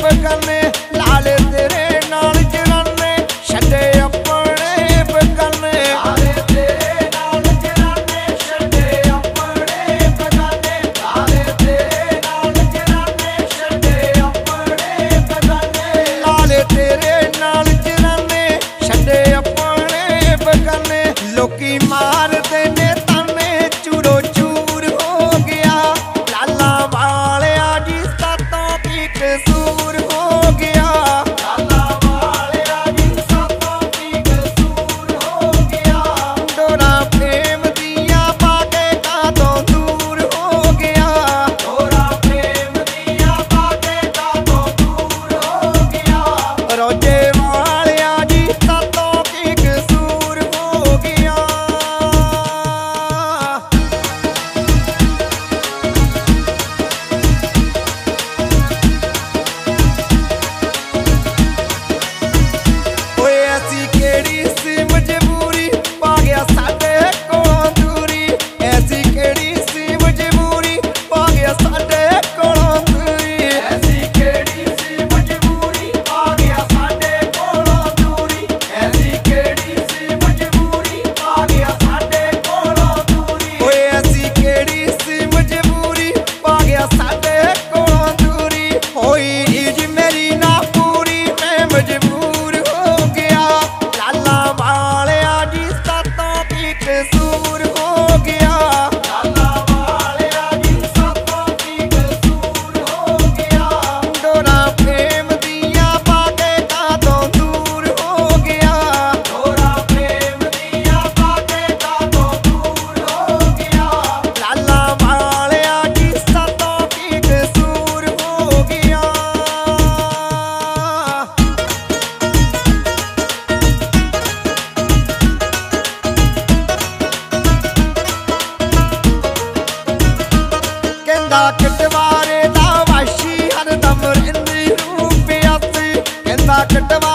बगाने लाले तेरे नाल जराने छड्डे अपने बगाने लाले तेरे नाल जराने छड्डे अपने बगाने लाले तेरे नाल जराने छड्डे अपने बगाने लाले तेरे नाल जराने छड्डे अपने बगाने लोकी मारदे ने ताने चूरो चूर हो गया लाला वालिया जी सातों की कसूर हो गया लाला वालिया जी सातों की कसूर हो गया डोरा प्रेम दिया बागे कादों दूर हो गया डोरा प्रेम दिया बागे कादों दूर हो गया रोजे वालिया जी सातों की कसूर हो गया। ओए ऐसी केड़ी सी मजबूरी पा गया साडे कोलों दूरी ऐसी केड़ी सी मजबूरी पा गया साडे कोलों दूरी ऐसी केड़ी सी मजबूरी पा गया साडे कोलों दूरी ऐसी केड़ी सी मजबूरी पा गया साडे कोलों दूरी ओए ऐसी केड़ी सी मजबूरी पा गया साडे कोलों दूरी होई इज मेरी ना पूरी मैं मजबूर हो गया लाला वालिया जी सातों की कसूर हो गया लाला वालिया जी सातों की कसूर हो गया डोरा प्रेम दिया बागे कादों दूर हो गया डोरा प्रेम दिया बागे कादों दूर हो गया लाला वालिया जी सातों की कसूर हो गया। कहंदा कटवारे दा वाशी हरदम रहिंदी रूप प्यासी कहंदा कटवारे